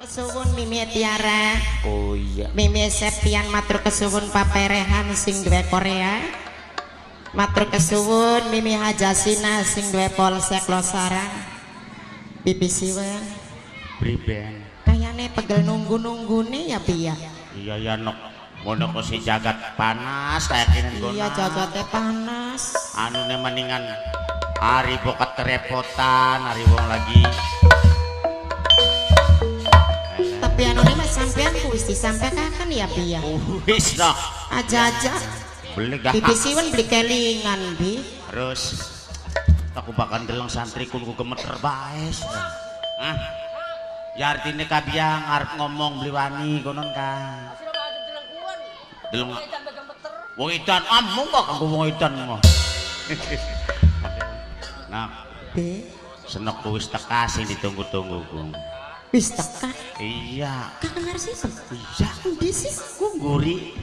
Kesuwun Mimi Tiara. Oh iya. Mimi Septian matur kesuwun paperehan sing duwe Korea. Matur kesuwun Mimi Hajasina sing duwe Polsek Losarang. BBC wae. Priben. Kayane pegel nunggu-nunggune ya piye? Iya ya nok. Ngono kok si jagat panas kayak kene kono. Iya jagate panas. Anune mendingan hari bokat kerepotan, hari wong lagi. Tapi anune mas sampean wis disampaikan ya piye? Wis noh. Aja-aja. Beli gak? BBC wan beli kelingan bi. Terus aku bakal deleng santri ku gemeter bae. Hah? Ya artine kabiang arep ngomong beli wani konon kan. Deleng. Wong edan amung kok kanggo wong edan mah. Nah, Bi, senok wis teka sing ditunggu-tunggu ku. wis teka. Iya. Kakang Narsis. Iya. Endi sih? Ku nguri.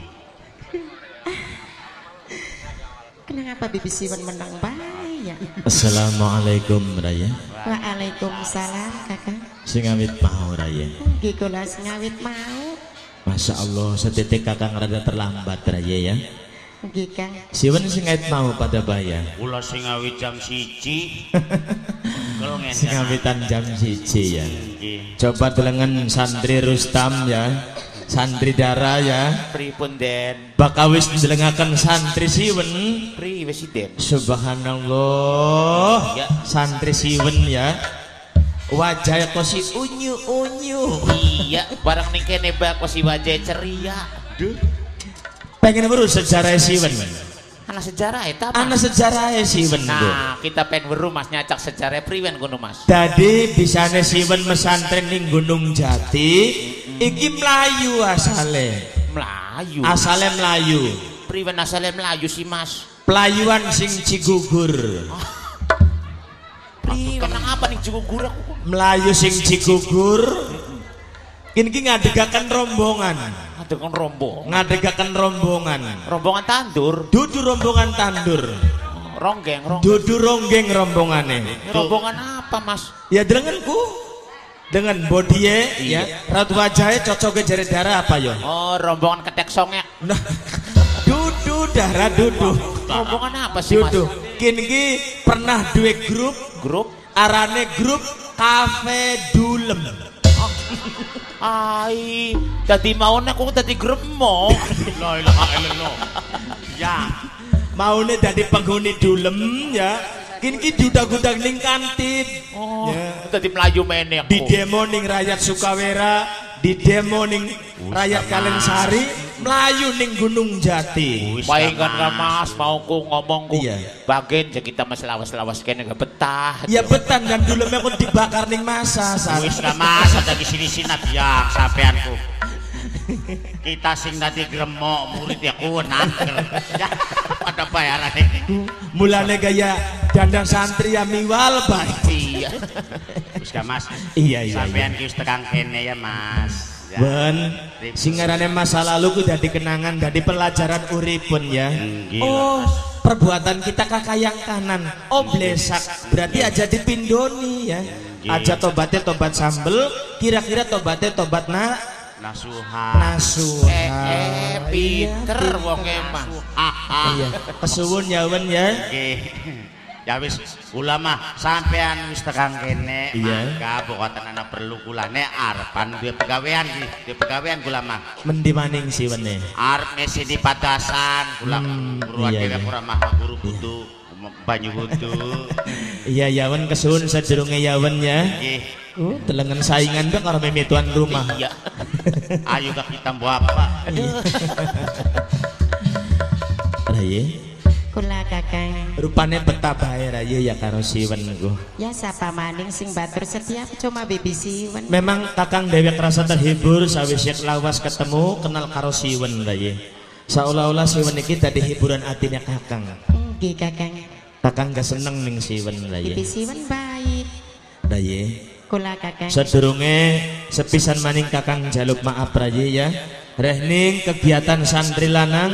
Kenapa BBC wan menang bae ya? Assalamualaikum Raya. Waalaikumsalam kakang. Sing awit mau Raya. Nggih kula ngawit mau. Masya Allah sedetik kakang rada terlambat Raya ya. Nggih Kang. Siwen sing awit mau pada bayar. Kula sing awit jam 1. Kalau Sing awitan jam 1 ya. nggih. Coba delengen santri Rustam ya. Santri Dara ya. Pripun Den? Bakawis delengaken santri Siwen. Pri wis Den. Subhanallah. Ya. Santri Siwen ya. Wajah kok si unyu-unyu. Iya, bareng ning kene bak si wajah ceria. Duh. Pengen weruh sejarah Siwen. Ana sejarah eta. Ana sejarah Siwen. Nah, kita pengen weruh Mas nyacak sejarah priwen kono Mas. Tadi bisane Siwen mesantren ning Gunung Jati. Iki Melayu asale. Melayu. Asale Melayu. Priwen asale Melayu sih Mas. Pelayuan sing Cigugur. Priwen nang apa nih Cigugur aku? Melayu sing Cigugur. Kini ngadegaken rombongan. Adegan rombongan. Ngadegaken rombongan. Rombongan tandur. Dudu rombongan tandur. Ronggeng, ronggeng. Dudu ronggeng rombongane. Ini rombongan apa Mas? Ya denganku. Dengan bodie ya. Ratu wajahnya cocoknya jari darah apa ya? Oh, rombongan ketek songek. Nah, dudu darah dudu. Rombongan apa sih Mas? Dudu. Kini pernah duwe grup. Grup. Arane grup Cafe Dulem. Ai, tadi maunya aku tadi gremo. La ilaha illallah. Ya, Maune dadi penghuni Dulem ya. Kini diudag-udag ning kantip. oh, Ya. tadi Melayu meneh Di aku. demo ning rakyat Sukawera, di demo ning rakyat Kalensari, Melayu ning Gunung Jati. Baikkan kan Mas, mau ku ngomong ku. Iya. Bagian kita mas lawas-lawas kene gak betah. Ya betan dan Dulem aku dibakar ning masa. Wis gak Mas, ada di sini biang sampeanku. Kita sing tadi gremo murid ya kuwenaker. Ya, pada bayaran Mulane gaya dandan santri ya miwal baik. Iya. Wis gak Mas. Iya iya. Sampean ki wis tekan kene ya Mas. Ya. Ben, singarane masa lalu ku dadi kenangan, dadi pelajaran uripun ya. Gila, Oh, perbuatan kita kakak yang kanan. Oh, blesak. Berarti aja dipindoni ya. Aja tobatnya tobat sambel, kira-kira tobatnya tobat nasuha. Pinter wong emang. Iya, kesuwun ya wen ya. Nggih. Ya wis ulama sampean wis tekan kene. Iya. Mangga pokoken ana perlu kulane arepan duwe pegawean iki, duwe pegawean kula mah. Mendi maning si wene. Arep ngisi di padasan kula buruan iya, dhewe iya. ora mah guru butuh banyu butuh. Iya ya wen kesuwun sadurunge ya wen ya. Nggih. Telengen saingan be karo mimi tuan rumah. Iya. Ayo ka kita mbok apa? Raya, Kula kakang. rupane betah bae Raya ya karo siwen ku. Ya sapa maning sing batur setiap cuma BBC wan. Memang kakang dewek rasa terhibur sawisek lawas ketemu kenal karo siwen Raya. Seolah-olah siwen iki dadi hiburan atine kakang. Nggih kakang. Kakang gak seneng ning siwen Raya. BBC wan baik. Raya, Kula kakang. sedurunge sepisan maning kakang jaluk maaf Raya ya. Rehning kegiatan santri lanang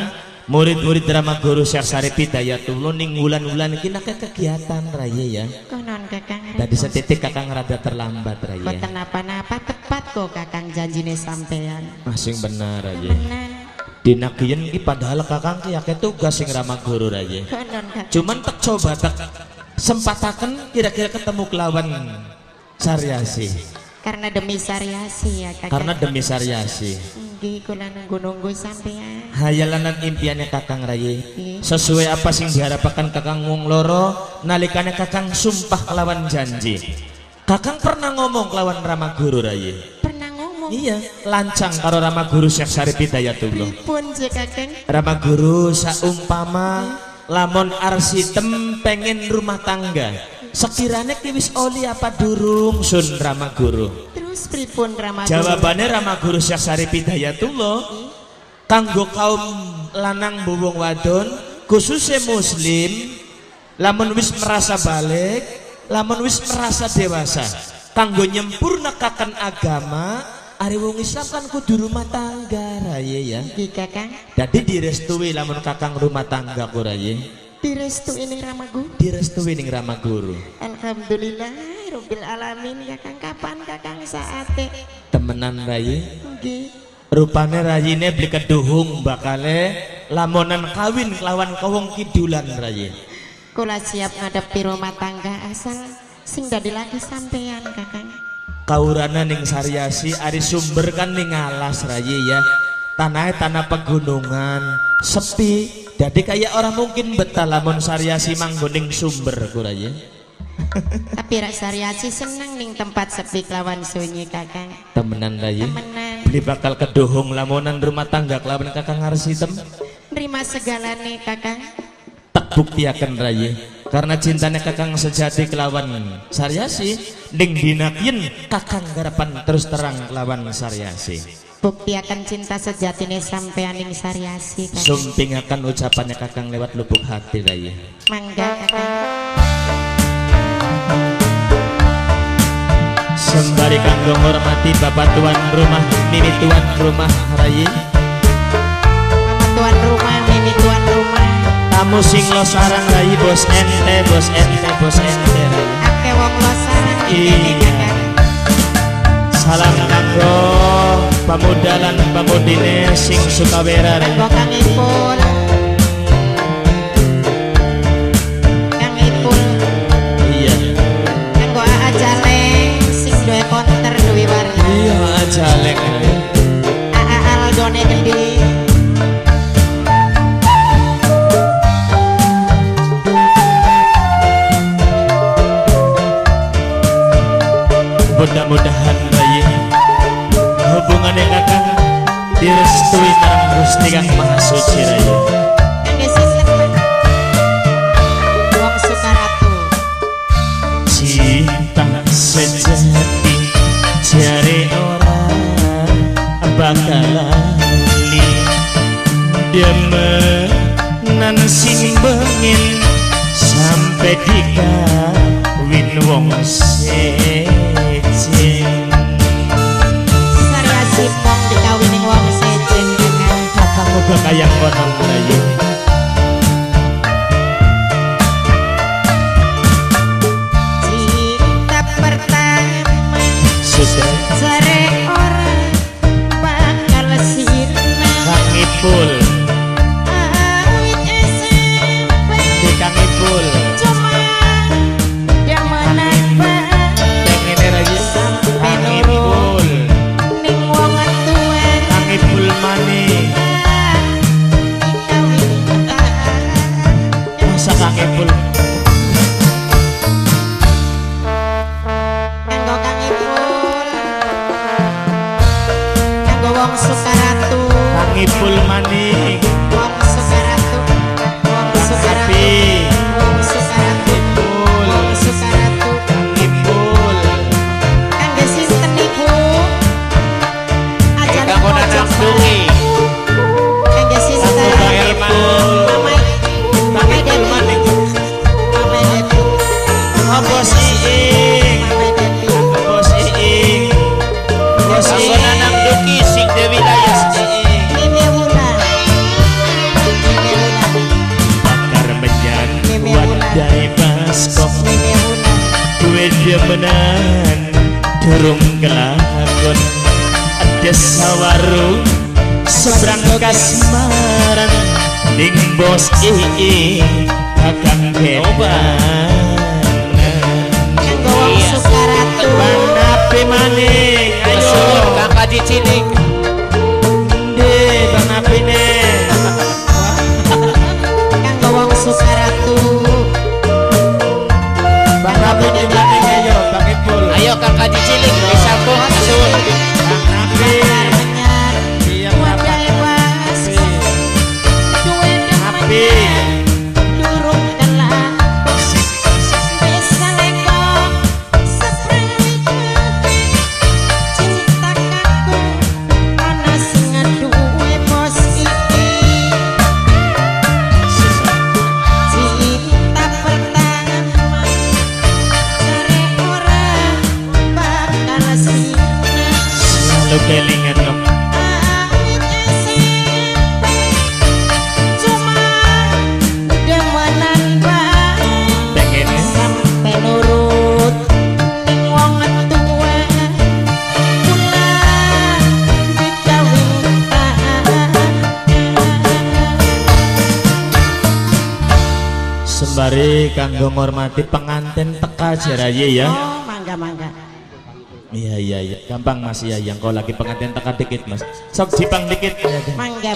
murid-murid drama guru Syekh Sarip Hidayatullah ning wulan-wulan iki nake kegiatan raya ya. Konon Kakang. Tadi setitik Kakang rada terlambat raya. Boten apa-apa tepat kok Kakang janjine sampean. Masing benar raya. Benar. Dina kiyen iki padahal Kakang ki akeh tugas sing rama guru raya. Konon Kakang. Cuman tak coba tak sempataken kira-kira ketemu kelawan Saryasi. Karena demi Saryasi ya Kakang. Karena demi Saryasi. Nggih kula nunggu-nunggu sampean. Hayalanan impiannya Kakang Rayi sesuai apa sing diharapkan Kakang wong loro nalikane Kakang sumpah kelawan janji. Kakang pernah ngomong kelawan Rama Guru Rayi. Pernah ngomong. Iya, lancang karo Rama Guru Syekh Sarip Hidayatullah. Pun je Kakang. Rama Guru saumpama lamun arsitem pengen rumah tangga. Sekiranya kiwis oli apa durung sun Rama Guru. Terus pripun Rama Guru? Jawabannya Rama Guru Syekh Sarip Hidayatullah kanggo kaum lanang buwung wadon khususnya muslim lamun wis merasa balik, lamun wis merasa dewasa kanggo nyempurnakaken agama ari wong Islam kan kudu rumah tangga raya ya. Nggih Kakang. Jadi direstui lamun Kakang rumah tangga ku raya. Direstui ning Rama Guru. Direstui ning Rama Guru. Alhamdulillah Rabbil alamin Kakang. Kapan Kakang saate? Temenan raya. Nggih. Rupane rayine beli keduhung bakale lamonan kawin kelawan kawong kidulan rayi. Kula siap ngadepi rumah tangga asal sing dadi lagi sampean Kakang. Kaurana ning Saryasi ari sumber kan ning alas rayi ya. Tanahnya tanah pegunungan sepi. Jadi kayak orang mungkin betah lamun Saryasi manggoning sumber kuraya. Tapi rak Saryasi seneng ning tempat sepi kelawan sunyi Kakang. Temenan rayi. Temenan. Beli bakal keduhung lamunan rumah tangga kelawan Kakang arsitem. Nerima segalane Kakang. Tak buktiaken rayi. Karena cintanya Kakang sejati kelawan Saryasi, ning dinakien Kakang garapan terus terang kelawan Saryasi. Bukti akan cinta sejatine sampean ning Saryasi Kakang. Sumping akan ucapannya Kakang lewat lubuk hati rayi. Mangga Kakang. Sembari kanggo hormati Bapak tuan rumah, Mimi tuan rumah rayi. Mama tuan rumah, Mimi tuan rumah. Tamu sing lo sarang rayi, bos ente, bos ente, bos ente rayi. Ake wong lo sarang Iya. Kakang. Salam kanggo pamudalan pamudine sing sukawera rayi. Kanggo Kang Ipul. Kang Ipul. Iya. Kanggo Aa Jaleng sing duwe konter duwe warna. Iya aja lek rayi. Aa Aldone gede. Mudah-mudahan rayi hubungannya Kakang direstui marang Gusti Kang Maha Suci rayi. Kangge sinten? Wong Sukaratu. Cinta sejati jare orang bakal lali demenan sing bengin sampai dikawin wong sejen. Saryasi mong dikawining wong sejen Kakang. Kakang uga kayang konon rayi. Cinta pertama Sudah jare orang bakal sirna. Kang Ipul, Awit SMP di Kang Ipul cuma yang menambah pengen rayi. sampai Kang nurut Ipul, ning wong tua. Kang Ipul mani. Masa Kang Ipul Kanggo Kang Ipul, kanggo wong Sukaratu, Kang Ipul mani. wong Sukaratu, wong Sukaratu, Tapi wong Sukaratu, Ipul, wong Sukaratu. Kang Ipul. Kangge sinten niku? Aja Kanggo Nanang Dungi. Kangge sinten? Kanggo Kang Herman. Mamai, Mamai Dewi, mani. Mamai Dewi, Bos Iing, Mamai Dewi. Bos Iing, Bos Iing. Nanang Duki sing Dewi Layas Iing. Mimi Wula, demenan durung kelakon ada sawarung seberang kasmaran ning bos kakang kebanan kanggo wong Sukaratu napi maning ayo Kang Kaji Cilik de bang napi ne kanggo wong Sukaratu bang napi ne maning ayo bang Ipul ayo Kang Kaji Cilik disambung suwun bang napi iya wadai was duwe napi durung kelak bisa leko seprang cinta kaku ana sing duwe bos iki cinta pertama jare ora bakal selalu kelingan kok cuma demenan bae pengen sampe nurut ning wong tuwa kula dikawin sembari kanggo ngormati pengantin teka jeraye ya oh mangga iya gampang mas ya yang kau lagi pengantin teka dikit mas sok jipang dikit mangga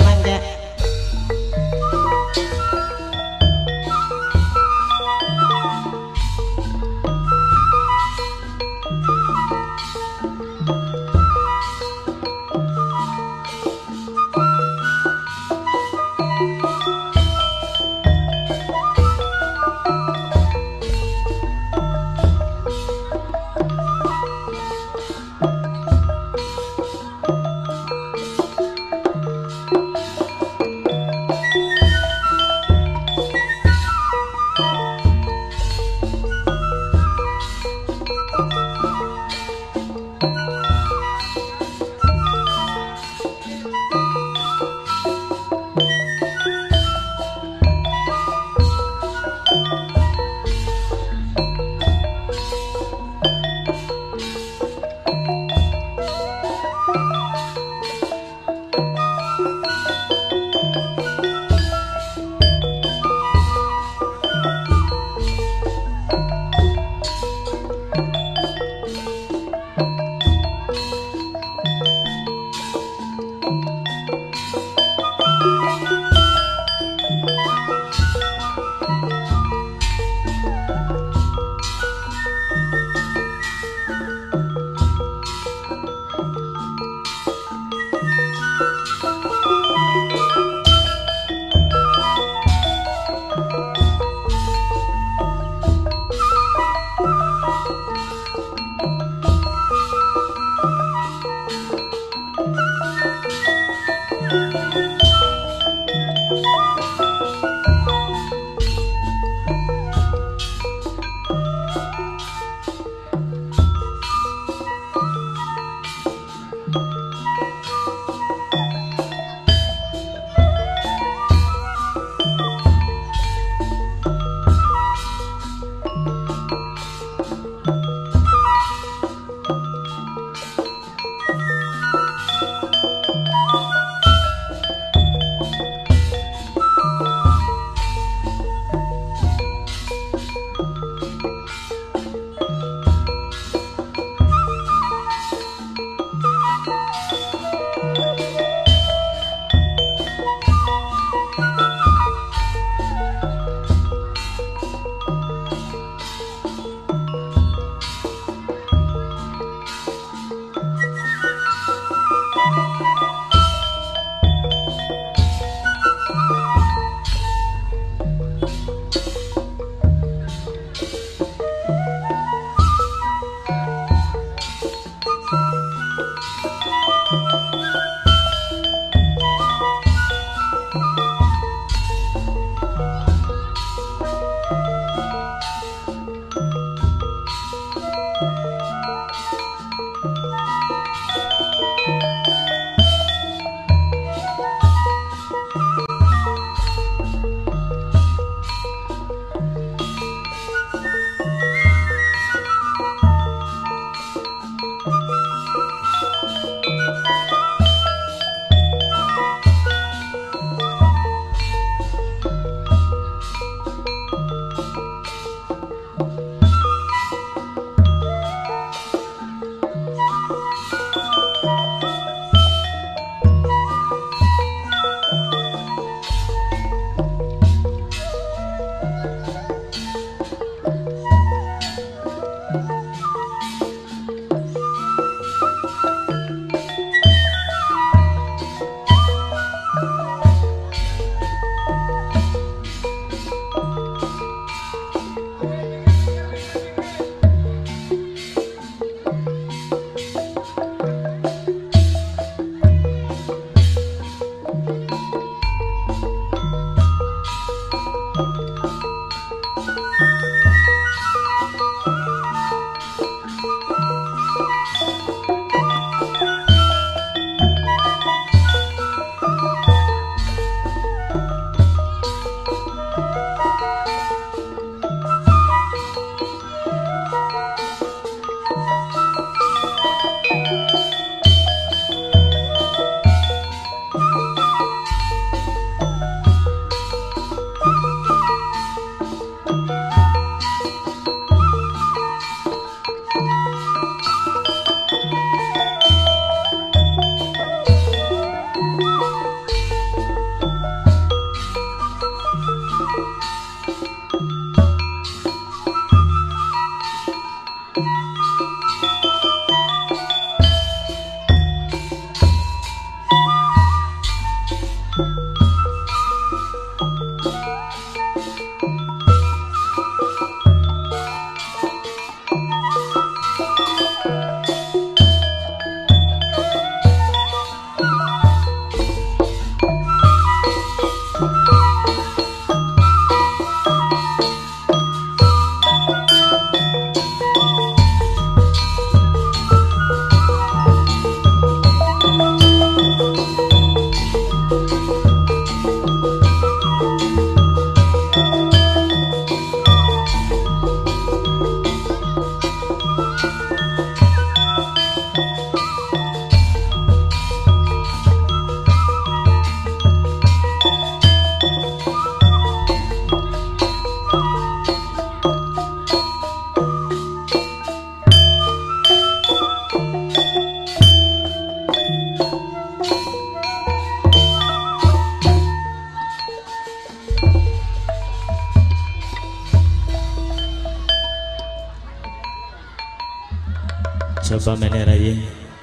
sapa meneh Rayi.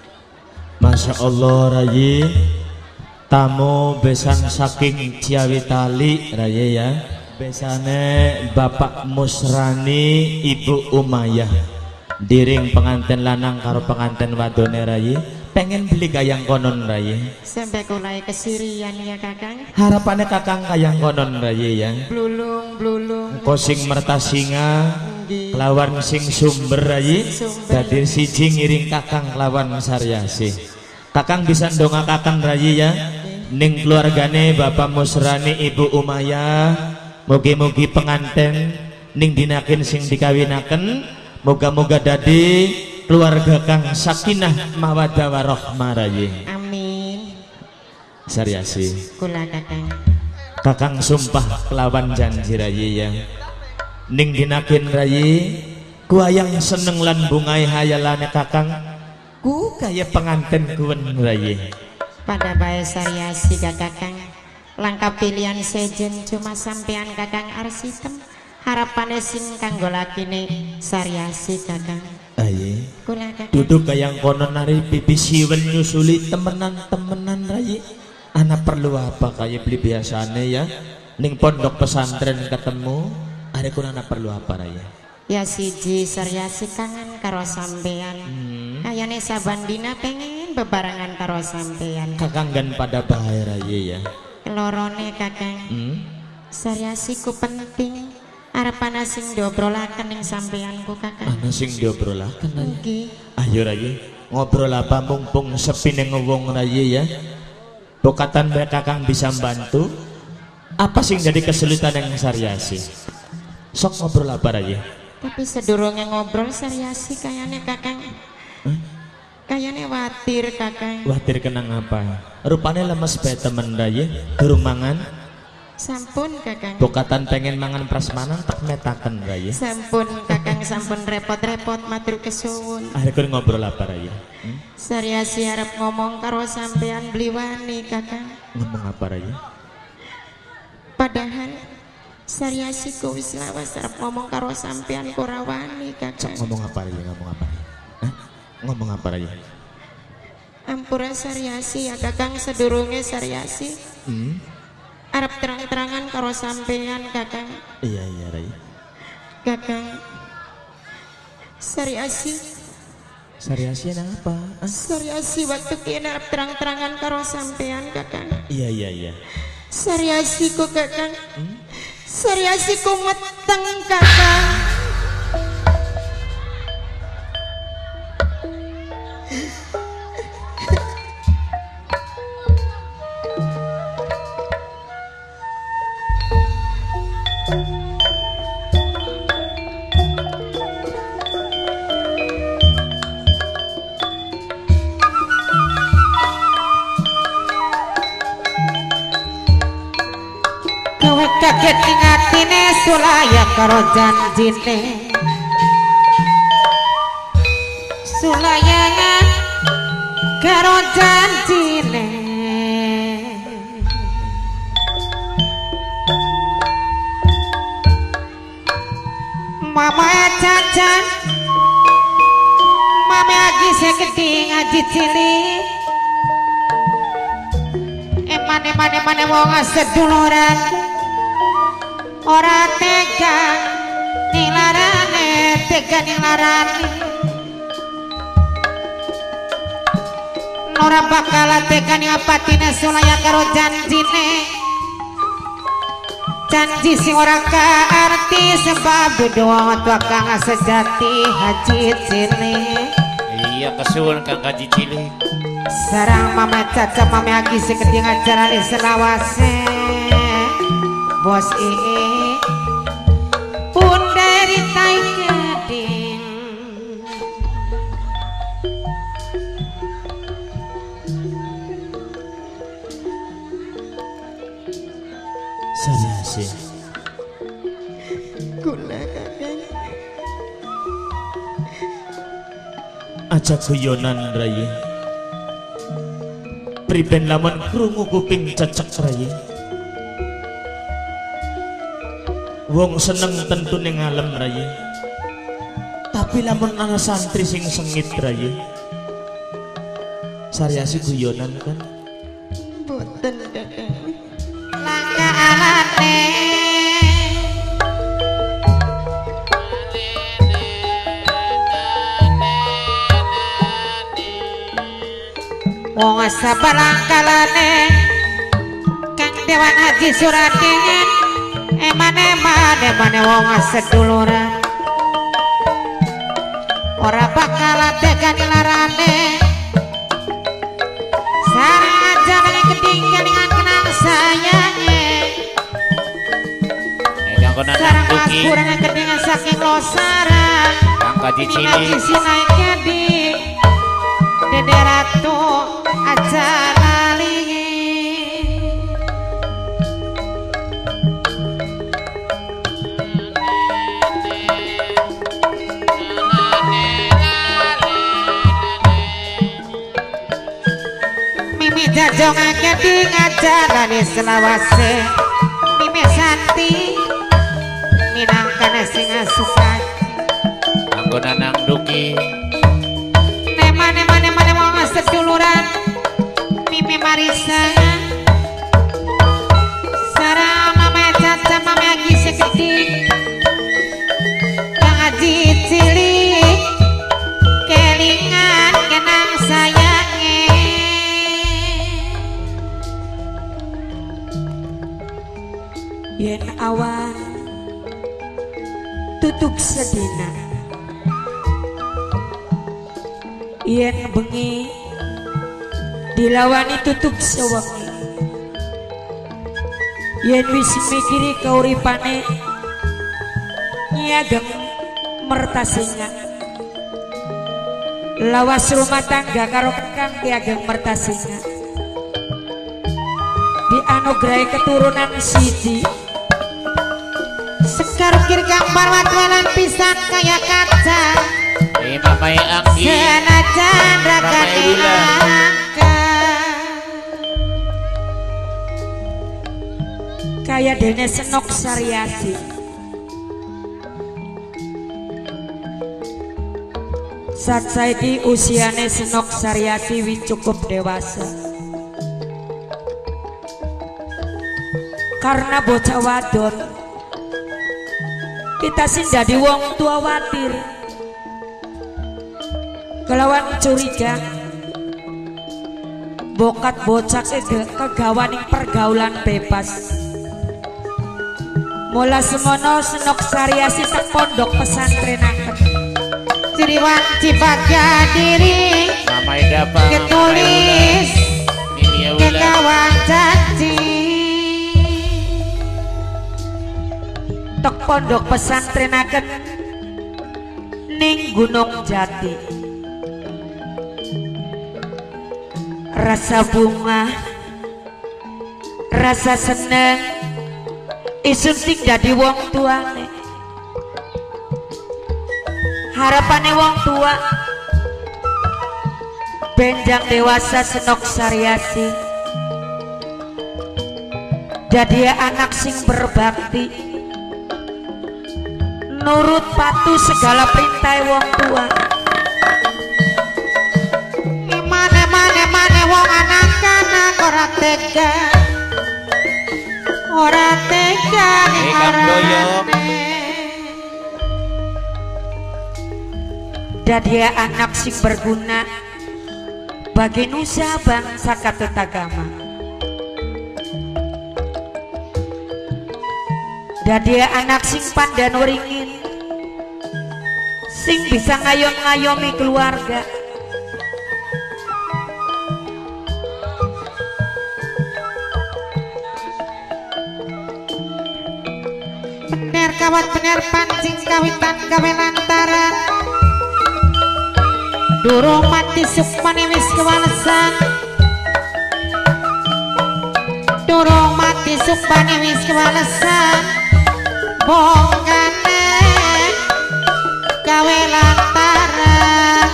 Masya Allah Rayi, tamu besan saking Ciawi Tali Rayi ya. Besane Bapak Musrani Ibu Umayyah. Diring pengantin lanang karo pengantin wadone Rayi. Pengen beli kayang konon Rayi. Sampai kulai kesirian ya Kakang. Harapannya Kakang kayang konon Rayi ya. Blulung Kosing mertasinga kelawan sing sumber Rayi. Dadi siji ngiring Kakang kelawan Saryasi. Kakang bisa ndongakaken Rayi ya. Ning keluargane Bapak Musrani Ibu Umayyah. Mugi-mugi penganten ning dinakin sing dikawinaken moga-moga dadi keluarga kang sakinah mawaddah warahmah Rayi. Amin. Saryasi. Kula Kakang. Kakang sumpah kelawan janji Rayi ya. Ning dinakin Rayi kuayang seneng lan bungai hayalane Kakang ku kaya penganten kuwen Rayi. Pada bae Saryasi Kakang. Langkah pilihan sejen cuma sampean Kakang arsitem. Harapane sing kanggo lakine Saryasi Kakang. Aye. Kula Kakang. Duduk kayang konon nari pipi siwen nyusuli temenan-temenan Rayi. Ana perlu apa kaya beli biasane ya. Ning pondok pesantren ketemu. Are kun ana perlu apa Rayi? Ya siji Saryasi kangen karo sampean. Kayane saban dina pengen bebarengan karo sampean. Kakang gan pada bae Rayi ya. Kelorone Kakang. Saryasi ku penting. Arepana sing diobrolaken ning sampeanku Kakang. Ana sing diobrolaken Rayi. Nggih. Ayo Rayi, ngobrol apa mumpung sepi ning wong Rayi ya. Bokatan bae Kakang bisa bantu. Apa sing jadi kesulitan yang Saryasi? Sok ngobrol apa Rayi? Tapi sedurunge ngobrol Saryasi kayane Kakang. Kayane watir Kakang. Watir kenang apa? Rupane lemes bae temen Rayi, durung mangan. Sampun Kakang. Bokatan pengen mangan prasmanan tak metaken Rayi. Sampun Kakang sampun repot-repot matur kesuwun. Are kun ngobrol apa Rayi? Saryasi arep ngomong karo sampean bliwani Kakang. Ngomong apa Rayi? Padahal Saryasi ku wis lawas arep ngomong karo sampean ora wani Kakang. Ngomong apa Rayi? Ngomong apa? Hah? Ngomong apa Rayi? Ampura Saryasi ya Kakang sedurunge Saryasi. Arep terang-terangan karo sampean Kakang. Iya iya Rayi. Kakang. Saryasi. Saryasi nang apa? Saryasi waktu kini arep terang-terangan karo sampean Kakang. Iya iya iya. Saryasi ku Kakang. Saryasi ku meteng Kakang. Kaget ing atine sulaya karo janjine. Sulaya karo janjine. Mama cacan. Mama lagi segede ngaji cilik. Emane wong seduluran. Ora tega nilarane Ora bakal tega niapatine sulaya karo janjine. Janji sing ora kaarti sebab doa kang sejati haji cilik. Iya kesuwun Kang Haji cilik. Sarang mama caca mama agi sekeding acara li selawase. Bos pun dari tai keding. Saryasi. Kula Kakang. Aja guyonan Rayi. Priben lamun krungu kuping cecek Rayi. Wong seneng tentu ning alam Rayi. Tapi lamun ana santri sing sengit rayu Sariasi guyonan kan boten Kakang langka alane wong sabar angkalane Kang Dewan Haji Suraden emane wong seduluran ora bakal tekan larane sareng aja ning ketinggalan kenang sayange sareng kurang ketinggalan saking losara angka di sini naiknya di Dede Ratu aja lali Mimi jajong di ngajarane selawase Mimi Santi minangkane sing suka anggona nang duki Nemane wong seduluran Mimi Marisa sareng Mame Caca Mame Agi Segedi Kang Haji cilik kelingan kenang sayange yen awan tutup sedina yen bengi dilawani tutup sewengi yen wis mikiri kauripane nyagem mertasinga lawas rumah tangga karo Kang Kiageng Mertasinga dianugerahi keturunan siji sekar kir Kang Parwat walan pisan kaya kaca Mamai Anggi senajan rakane angka kaya dene Senok Sariasi saat saiki usiane Senok Sariasi wis cukup dewasa karena bocah wadon kita sing dadi wong tua watir kelawan curiga bokat bocah kegawaning pergaulan bebas mula semono Senok Sariasi tek pondok pesantren akan Ciriwan Cipagya diri Mamai Dapa ketulis kegawan janji tek pondok pesantren akan ning Gunung Jati rasa bunga rasa seneng isun sing dadi wong tuane harapane wong tua benjang dewasa Senok Sariasi jadi anak sing berbakti nurut patuh segala perintah wong tua mana wong anak-anak ora tega ning orane dadi anak sing berguna bagi nusa bangsa katutagama dadi anak sing pandan weringin sing bisa ngayom-ngayomi keluarga bener kawat bener pancing kawitan gawe lantaran durung mati sukmane wis kewalesan durung mati sukmane wis kewalesan bongkane gawe lantaran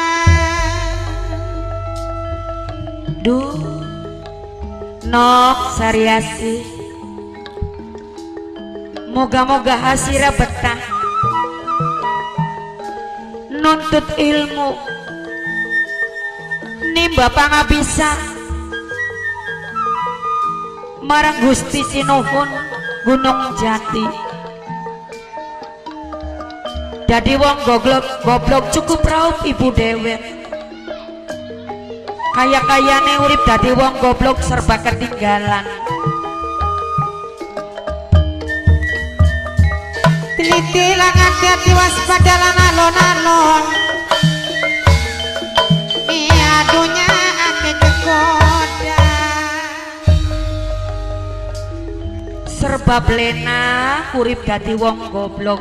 duh Nok Sariasi moga-moga hasira betah nuntut ilmu nimba pangabisa marang Gusti Sinuhun Gunung Jati. Dadi wong goblok cukup raup ibu dewek. Kaya-kayane urip dadi wong goblok serba ketinggalan. Teliti lan hati-hati waspada lan alon-alon. Adunya ake kegoda. Serba blena urip dadi wong goblok.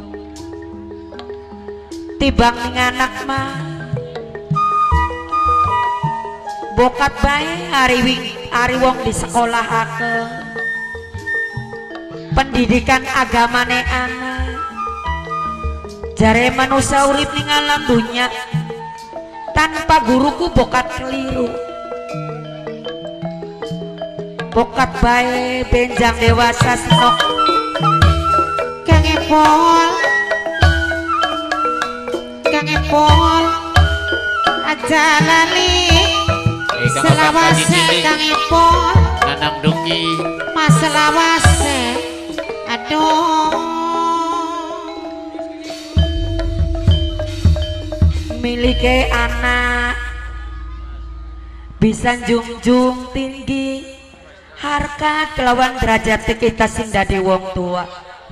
Tibang ning anak mah bokat bae ari wong di sekolah pendidikan agamane anak jare manusia urip ning alam dunya tanpa guruku bokat keliru. Bokat bae benjang dewasa senok Kang Epol aja lali selawase Kang Epol Nanang Duki mas selawase aduh milike anak bisa junjung tinggi harkat kelawan derajat kita sing dadi wong tua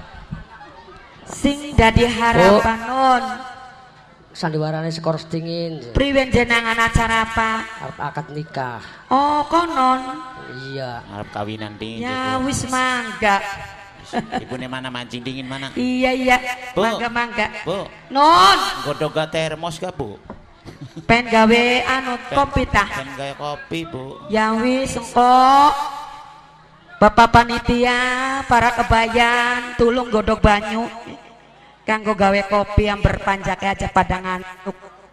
sing dadi harapan non sandiwarane skor dingin. priwen jenengan acara apa? Arep akad nikah. Oh konon Iya. Arep kawinan dingin. ya wis mangga. Ibune mana mancing dingin mana? Iya Bu. mangga Bu, non godhoga termos gak, Bu? pen gawe anu kopi tah Kan kayak kopi, Bu. ya wis engko Bapak panitia para kebayan tulung godok banyu kanggo gawe kopi yang berpanjake aja pada ngantuk.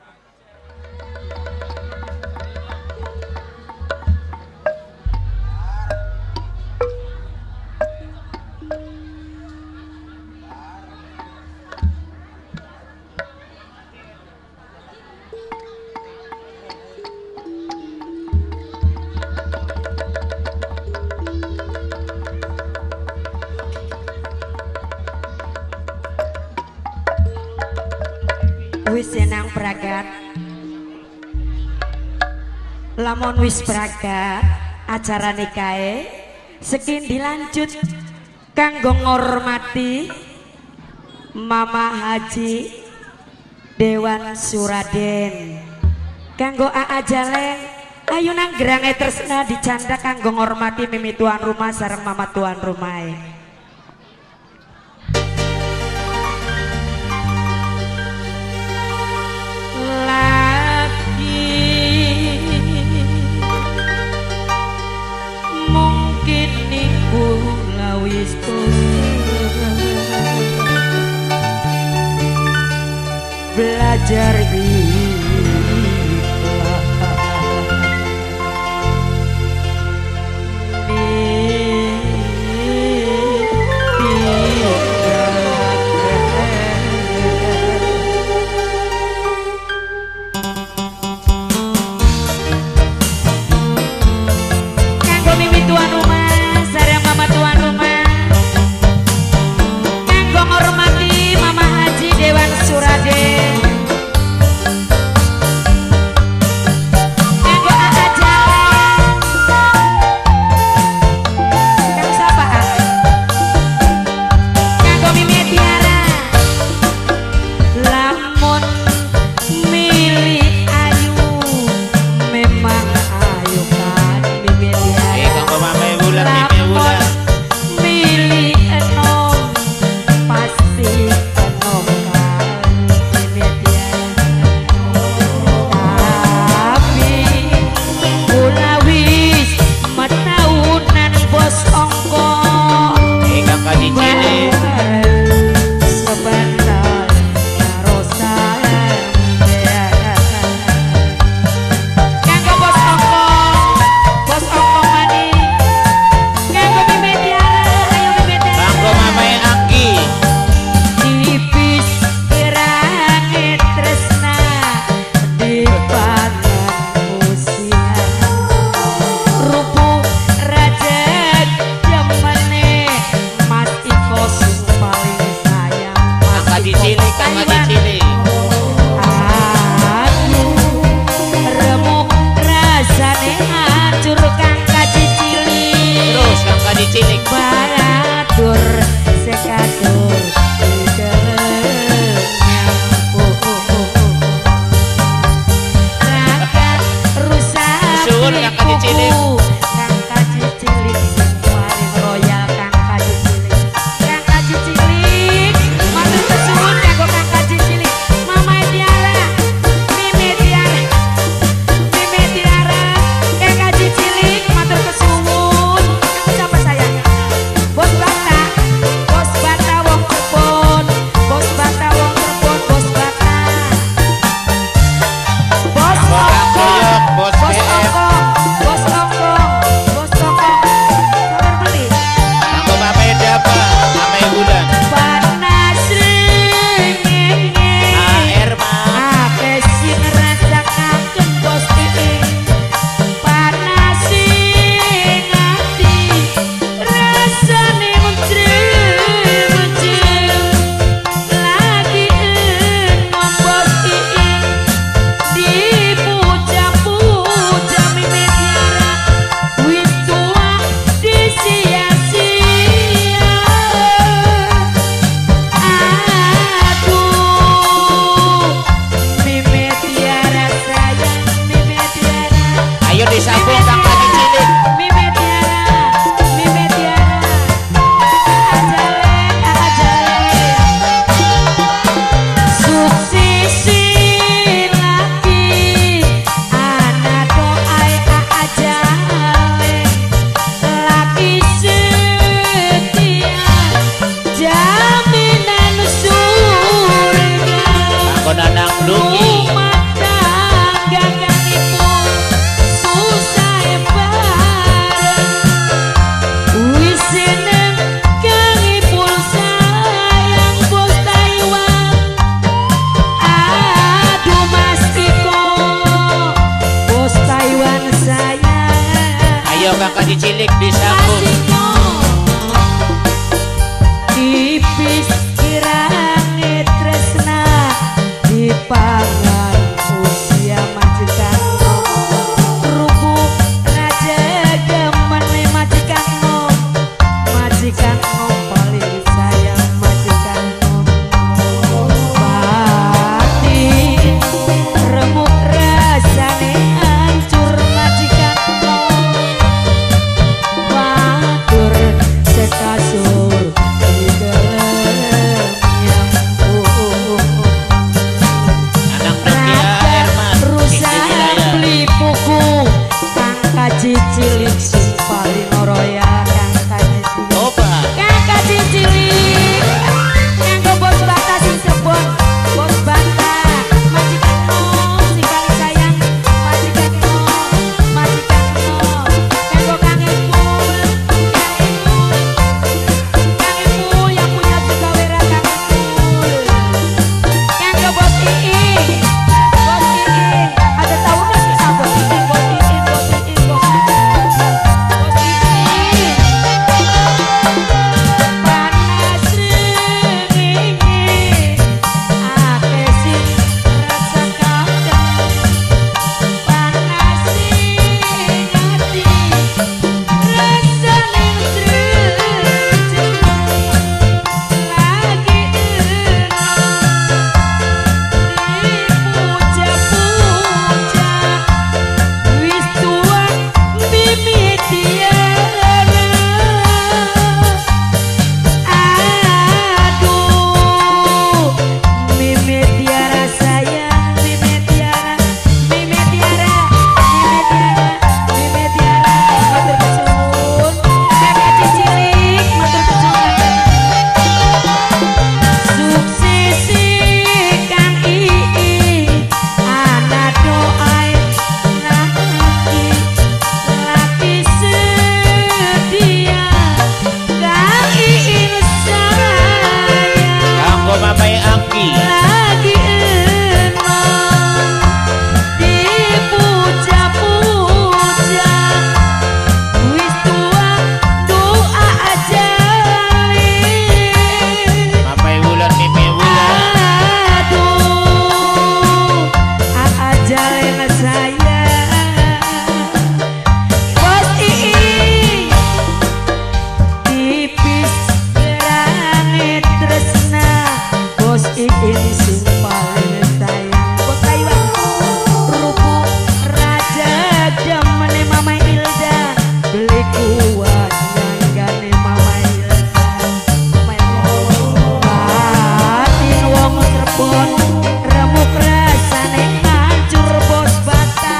Wis senang pragat lamun wis pragat acara nikahe sekin dilanjut kanggo ngormati Mama Haji Dewan Suraden kanggo Aa Jaleng ayo nang gerange tresna dicanda kanggo ngormati mimi tuan rumah sareng mama tuan rumahe. Mungkin niku lawis belajar Bang Kaji cilik disambung. Tipis kirane tresna dipangan usia majikan rubuh raja gemene majikan paling sayang majikan batin remuk rasane hancur majikan batur sekasur di dalam nyambung Anak Nokia Herman rusak beli buku kang kaji cilik sing paling oroya kang kaji cilik coba kang kaji cilik kanggo bos bata sing Cirebon bos bata majikan sing paling sayang majikan kanggo kang Ibu yang punya juga wera kang kanggo bos Iing ada tahu nggak sih bos Iing bos Iing panas ringing ake sing rasa kangen panas ring ati rasa ning trejeng lagi dipuja-puja wis tua mimitiara aduh mimitiara sayang mimitiara matur kesuwun kakak cicilik matur kesuwun suksesi kang Iing anak doae laki sedia kang Iing sayang kanggo Mapai Angki lagi dipuja-puja wis tua doa ajalin Mapai Wulan Mimi Wulan aduh ajalin saya bos Iing tipis gerane tresna bos Iing sing paling sayang bos Taiwan rubuh raja demene Mama Ilda beli kuat nyanggane Mama Ilda batin wong Cirebon remuk rasane hancur bos bata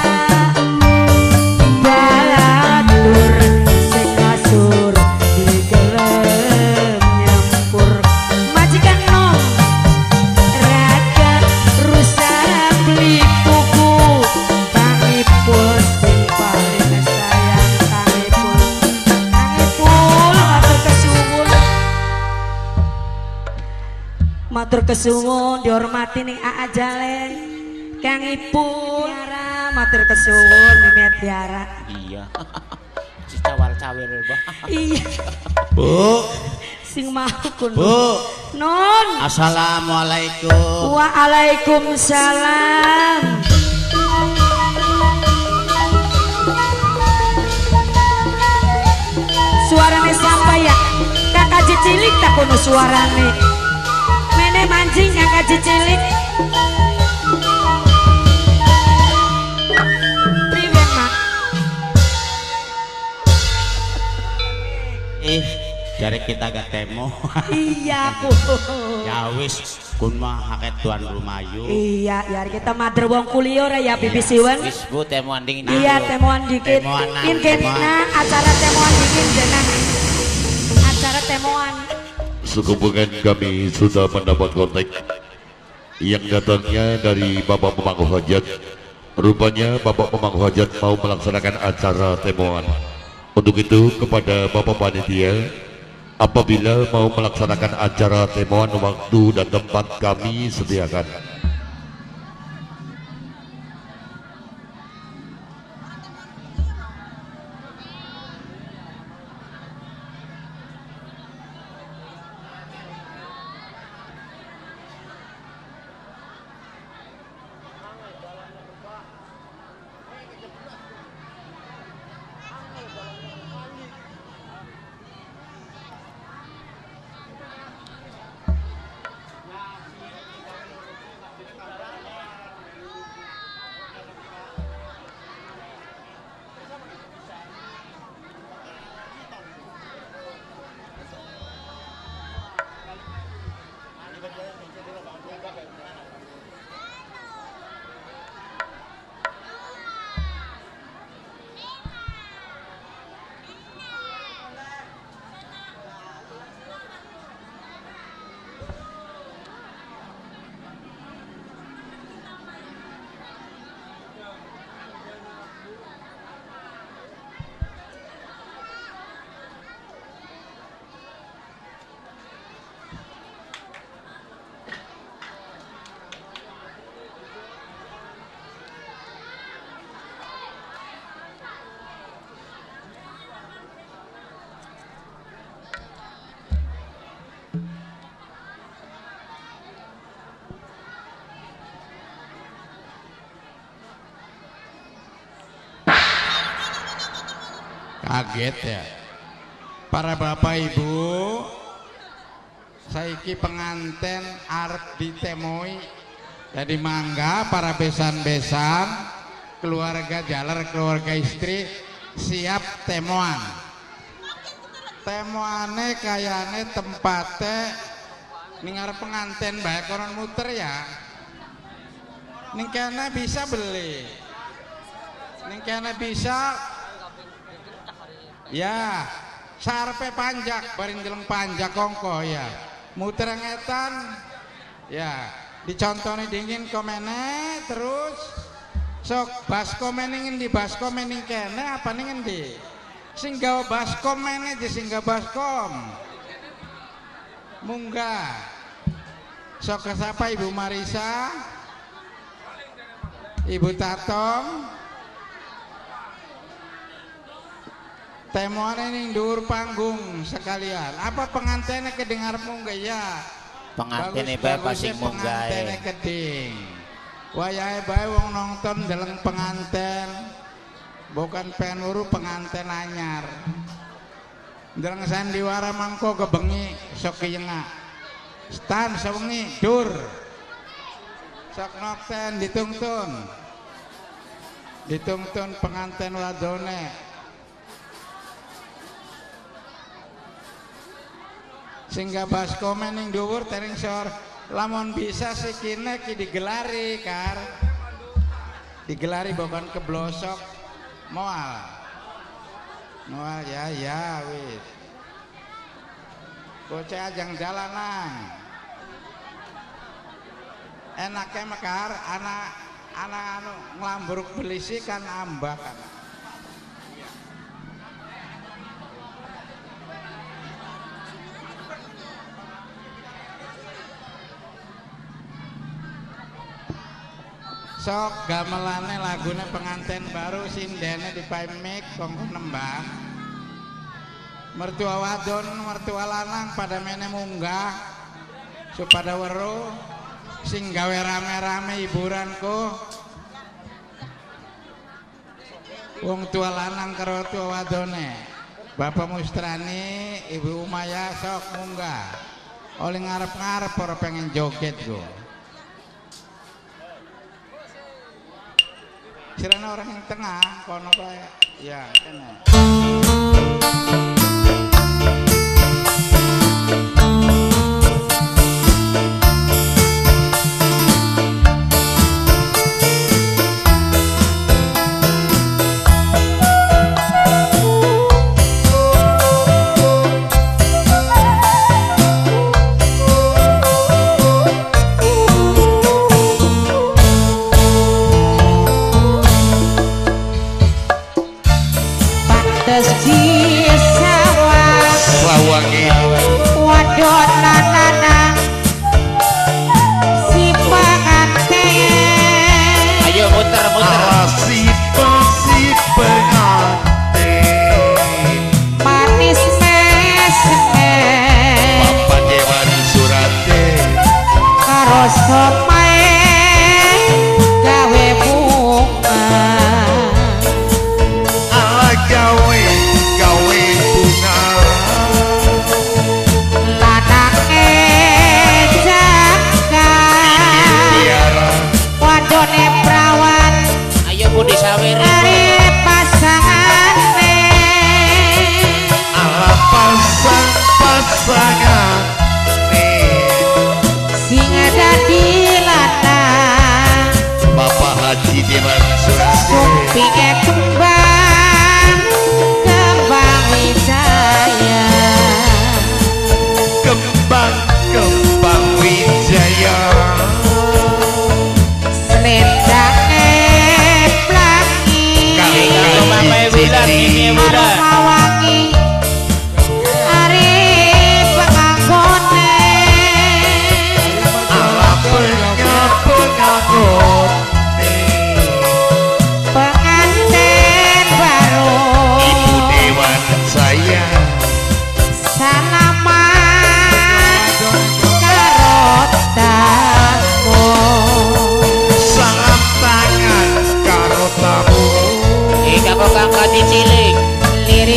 batur sekasur di gelem nyampur majikan nom raga rusak beli buku kang Ipul sing paling sayang kang Ipul matur kesuwun dihormati ning Aa Jalen kang Ipul matur kesuwun Mimi Tiara iya si cawal-cawil bah iya Bu, sing mau kun Bu. non Assalamualaikum Waalaikumsalam suarane sampai ya kakak cilik tak kono suarane mene mancing kakak cilik priwen mak jare kita gak temo iya ku ya wis kun mah haket tuan rumayu iya ya kita mader wong kuliah ya bibi siwen wis bu temuan dingin iya temuan dikit Temuanan, mungkin nah acara temuan dikit jenang acara temuan Sehubungan kami sudah mendapat kontak yang datangnya dari Bapak Pemangku Hajat. Rupanya Bapak Pemangku Hajat mau melaksanakan acara temuan. Untuk itu kepada Bapak Panitia, apabila mau melaksanakan acara temuan, waktu dan tempat kami sediakan. Kaget ya. Para bapak ibu, saiki penganten arep ditemui. Jadi mangga para besan-besan, keluarga jaler, keluarga istri siap temuan. Temuane kayane tempatnya ningar penganten bae konon muter ya. Ning kene bisa beli. Ning kene bisa ya sarpe panjak bareng jeleng panjak kongko ya. Muter ngetan ya dicontoni dingin komene terus sok baskom ning di baskom ning kene apa ning endi? Sing gawe baskom meneh sing gawe baskom. Munggah. Sok kesapa Ibu Marisa? Ibu Tatong? Temuane ning dhuwur panggung sekalian. Apa pengantennya kedengar munggah ya? Pengantene bae pasing munggah. Pengantene keding. Wayahe bae wong nonton deleng penganten. Bukan penuru penganten anyar. Ndeleng sandiwara mangko kebengi sok yenga. Stan sewengi dur. Sok nokten ditungtun. Ditungtun penganten wadone. Sehingga baskome ning dhuwur tering sor lamun bisa sikine ki digelari kar. Digelari bukan keblosok. Moal ya wis bocah ajang jalanan enaknya mekar anak anu ngelamburuk belisi kan ambak kan. Sok gamelane lagune penganten baru sindene dipamik kongkon nembang. Mertua wadon, mertua lanang pada mene munggah supada weruh sing gawe rame-rame hiburanku. Wong tua lanang karo tua wadone. Bapak Mustrani, Ibu Umaya sok munggah. Oleh ngarep-ngarep ora pengen joget go. Sirana orang yang tengah, kono kayak ya kena. Wadon lanang si penganten. Ayo muter. Si penganten Manis mesme Bapak Dewan Surate karo somae gawe bunga. ala gawe bunga Lanange jaka biara wadone prawan Ayo Bu disawiri. are pasangane. ala pasangan Sing dadi lanang Bapak Haji Dewan Surate supinge kembang wijaya. kembang wijaya Slendange plangi Kalau Bapak Ibu dan ini muda. aroma wangi ari penganggone. ala pengangon Penganten baru Ibu Dewan saya salaman karo tamu. salam tangan karo tamu Kamu kakak dicilik. Lirik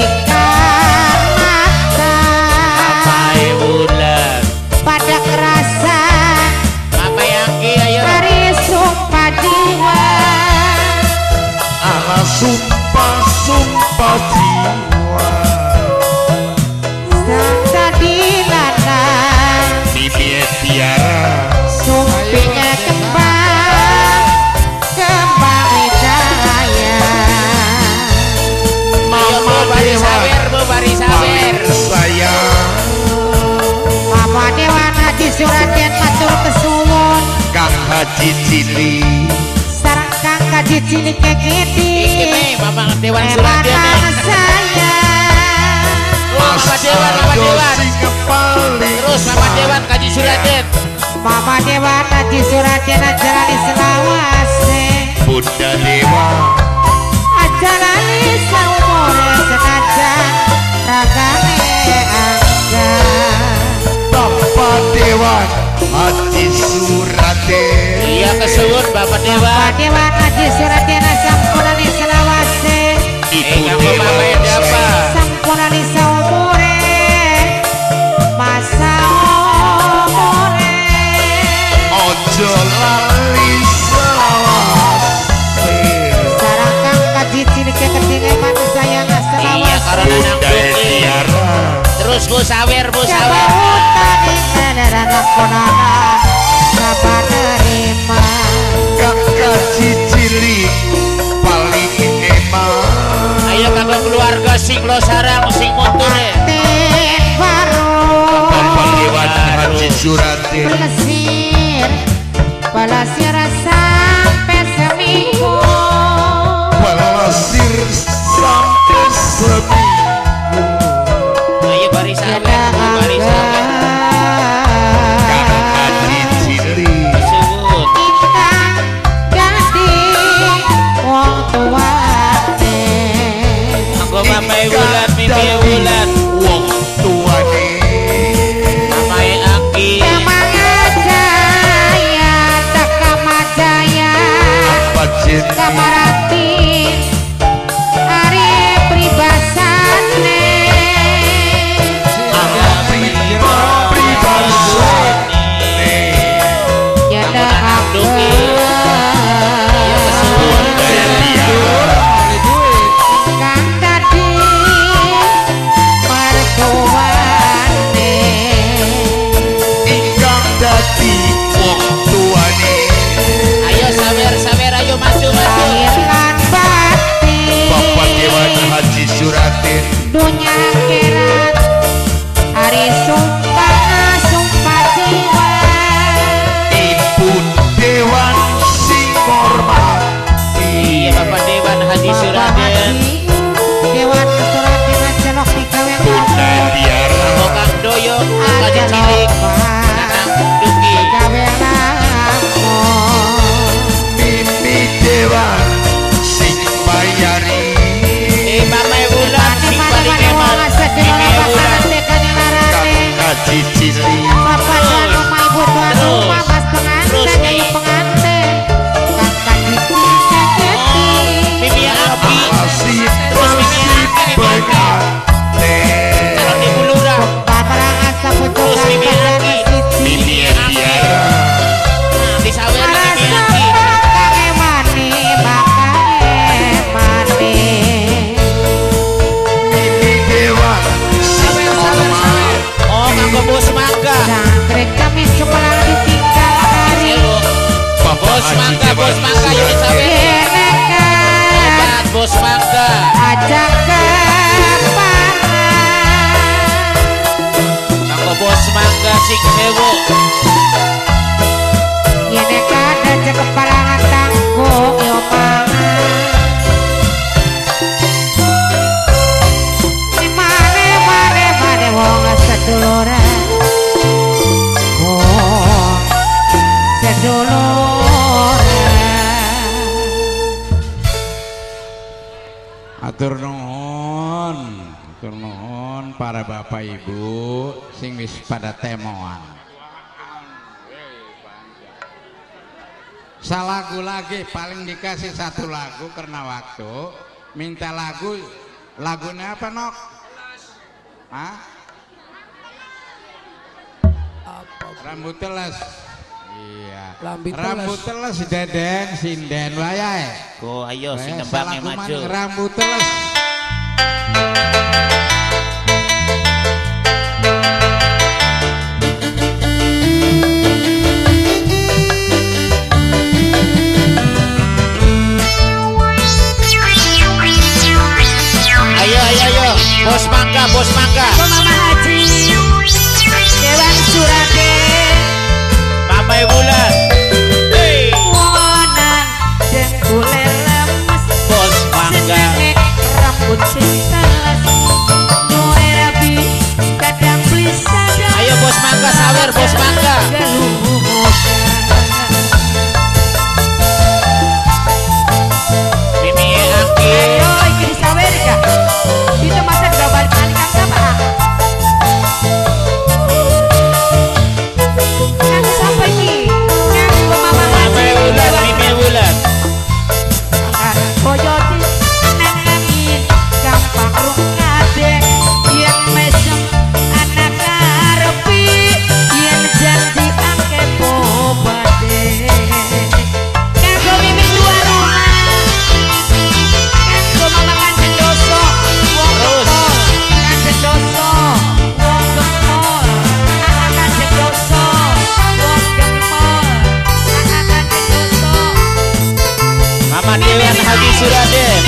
kaji cili sarang kang kaji cilik kekiti Iki Mamang Dewan Suraden. saya Mama Dewan, Mama Dewan. Terus Mama Dewan Kaji Suraden. Mama Dewa kaji Suraden ajalani selawase Bunda Dewa ajalani saumure senajan ragane angga Bapak Dewan Haji Suraden. Iya kesuwun Bapak Dewan. Bapak Dewa kaji Suraden sampurani selawase Ibu Kanggo Dewa Mama Dapa. sampurani saumure masa umure Ojo lali selawase. sarang kang kaji cilik ketinggalan manusia yang Iya selawase karena nang Bunda Duki. Tiara Terus Bu Sawer, Bu Jawa Sawer. hutani kedaran konana sabar nerima kakak cicili paling emak. Ayo kanggo keluarga sing lo sarang sing munture. ten baru Bapak Dewan Haji Suraden. Balasir sampai seminggu Balasir sampai seminggu. Ayo bari sawer, Bu, bari sawer. Kakak cicili Kesuwun. Ingkang jadi wong tuane Kanggo Mamae Wulan, Mimi Wulan. wong tuane. Mamae Anggi. Kamangajaya Takamajaya Pacin Kamarati Ari pribasane Yada Duki. Iya aku kesuwun. Kang dadi mertuane ingkang dadi wong tuane. Ayo sawer, sawer, ayo maju, maju. lahir lan batin Bapak Dewan Haji Suraden. dunya akhirat hari sumpah sumpah jiwa Ibu Dewan sing hormati. Iya Bapak Dewan Haji Bapak Suraden. Haji Dewan Suraden ajalok digawe Bunda Tiara Kanggo Kang Doyo, Kaji Cilik. Nanang Duki. gawe lakon Mimi Dewan sing bayari. Mamae Wulan sing paling eman. Mimi Wulan. Kakak cicili Bapak dan rumah ibu tuan rumah mas pengantin nyanyi pengantin kakak cici ceketi Mimi Anggi. masih Terus Mimi Anggi, Mimi Anggi. pengantin. Calon Ibu Lurah. bapak asa pucuk Terus Mimi kakak dan Anggi. cici Mimi Tiara Disawer Mimi rasa Anggi. bakal emani Mimi Dewan sing hormati. Oh, kanggo Bos Mangga. jangkrik kami sekolah ditinggal hari Bapak Bos Haji Mangga, Bos Dewan Mangga yuk disawer. genekan Obat Bos Mangga. ajak ke pangan Kanggo Bos Mangga sing sewu. Yene kada cek keparangan tanggung yo pangan Di mane wong seduluran Wong seduluran Atur nuhun para bapak ibu sing wis pada temoan. Salagu lagi paling dikasih satu lagu karena waktu. Minta lagunya apa nok? Hah? Rambut teles. Iya. Rambut teles deden sinden wayahe. Go ayo sing Wes, nembangnya salagu maju. maning rambut teles. Ayo. Bos Mangga, Bos Mangga. Mama Haji Dewan Suraden Mamae Wulan. Hey. Ayo bos mangga sawer bos mangga. Mimi Angki. Ayo iki disawer ka. Itu masa gambar kali kang sama. Kang sapa iki? Kang mama Mami Wulan, Mimi Wulan. Boyoti nangangin gampang rungkade yen mesem anak karepi yen janji angke bobade kanggo mimi tua rumah kanggo mama kanjeng doso wong gempol kanjeng doso wong gempol anak kanjeng doso wong gempol anak kanjeng doso Mama Dewan Haji Suraden.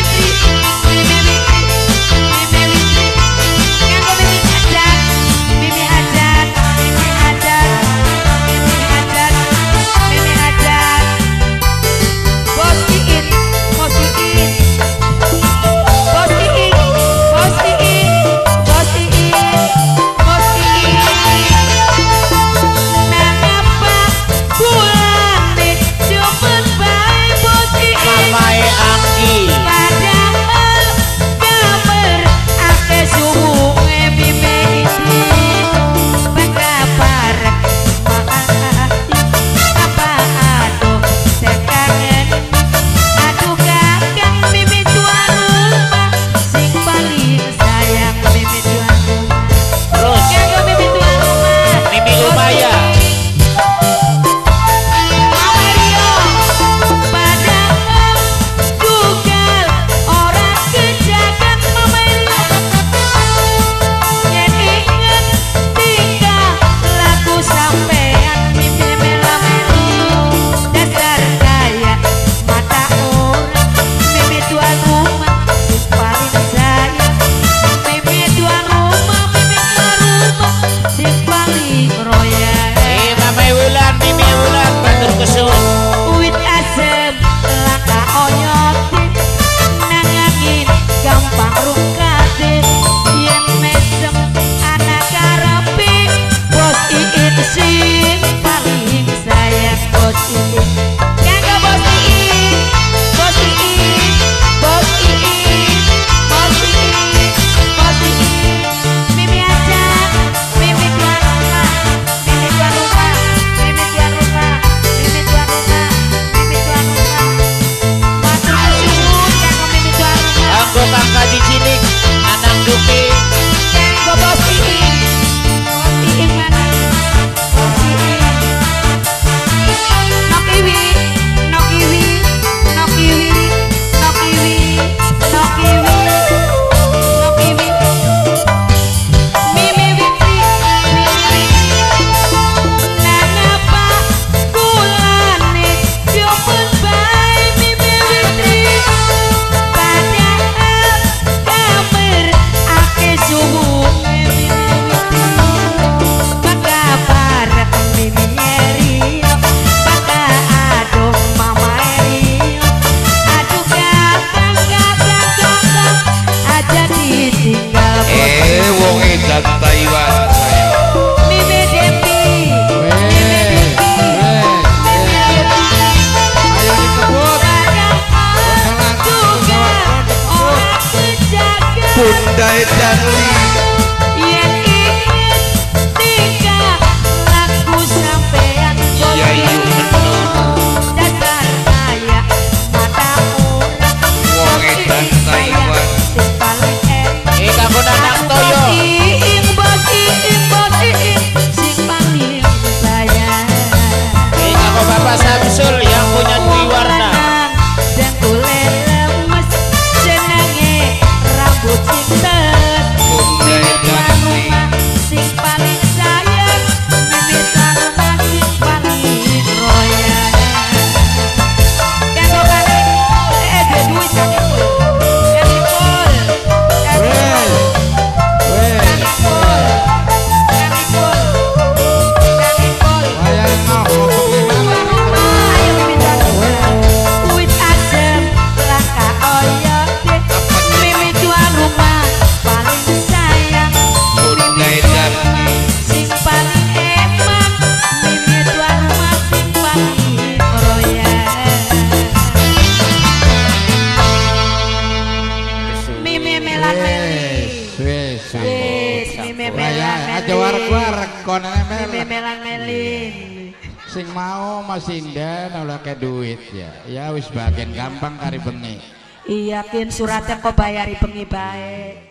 Mamae Angki. Terus Mimi Umaya. Mamae Wulan, Mimi Wulan, matur kesuwun. Uwit asem laka oyoti nangangin gampang rungkade yen mesem anak karepi bos iin sing paling sayang bos iin kanggo bos iin bos iin bos iin bos iin bos iin mimi aja mimi tuan rumah mimi tuan rumah mimi tuan rumah mimi tuan rumah mimi tuan rumah matur nuwun kanggo mimi tuan rumah Anggo Kang Kaji Cilik, Anang Dupi. kanggo bos iin mana bos iin nok iwi nok iwi nok iwi nok iwi nok iwi nok iwi mimi witri nangapa kulane diopen bae mimi witri padahal kamer ake suwunge mimi witri baka barek mimi nyeri baka aduh mama eri aduh kakang aja ditinggal wong edan Taiwan saya. Mimi Depi Ayo disebut. Bunda Edanli. Yen ingin tinggal laku sampean Iya yuk menur. dasar kaya mata orang Wong edan Taiwan. sing paling enak Kanggo Nanang Toyo. bos iing sing paling sayang Kanggo Bapak Samsul yang punya dwi warna. dan kulit lemes senenge rambut cinta Bunda memelan aja warek-warek konene memelan melin. Sing mau Mas Indah oleh ke duit ya. Ya wis bagian gampang kari bengi. Iya kin suratnya kok bayari bengi bae.